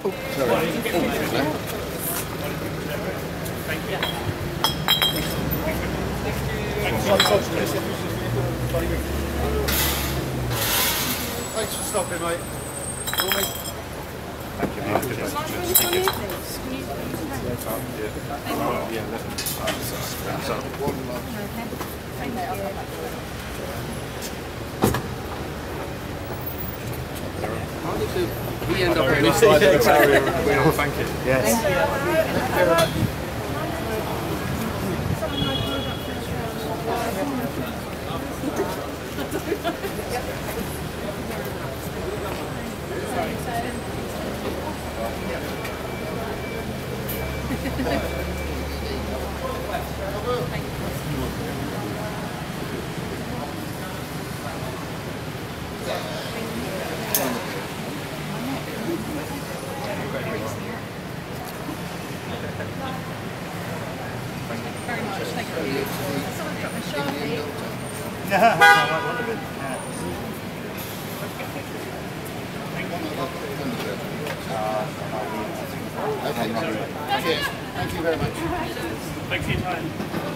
Oh, sorry. Thanks for stopping, mate. Thank you. How did we end up on this side of the barrier? Thank you. Yes. Very much, thank you. Someone got a Sharpie. Okay. Cheers. Thank you very much. Thanks for your time.